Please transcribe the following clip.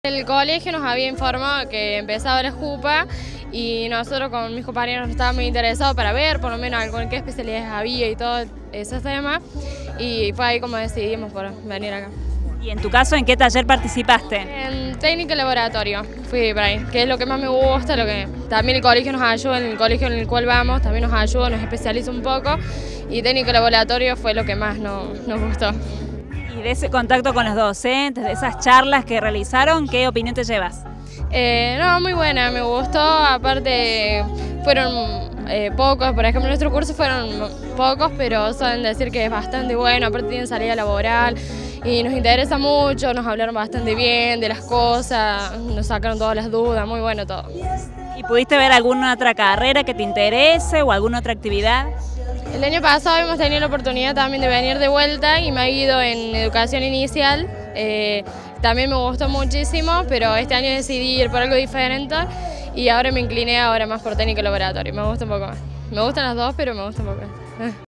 El colegio nos había informado que empezaba la JUPA y nosotros con mis compañeros estábamos muy interesados para ver por lo menos qué especialidades había y todo ese tema, y fue ahí como decidimos por venir acá. ¿Y en tu caso en qué taller participaste? En técnica y laboratorio fui por ahí, que es lo que más me gusta, lo que también el colegio nos ayuda, en el colegio en el cual vamos también nos ayuda, nos especializa un poco, y técnica y laboratorio fue lo que más nos gustó. Y de ese contacto con los docentes, de esas charlas que realizaron, ¿qué opinión te llevas? No, muy buena, me gustó, aparte fueron pocos, por ejemplo nuestro curso fueron pocos, pero saben decir que es bastante bueno, aparte tienen salida laboral y nos interesa mucho, nos hablaron bastante bien de las cosas, nos sacaron todas las dudas, muy bueno todo. ¿Y pudiste ver alguna otra carrera que te interese o alguna otra actividad? El año pasado hemos tenido la oportunidad también de venir de vuelta y me ha ido en educación inicial, también me gustó muchísimo, pero este año decidí ir por algo diferente y ahora me incliné más por técnica y laboratorio, me gusta un poco más. Me gustan las dos, pero me gusta un poco más.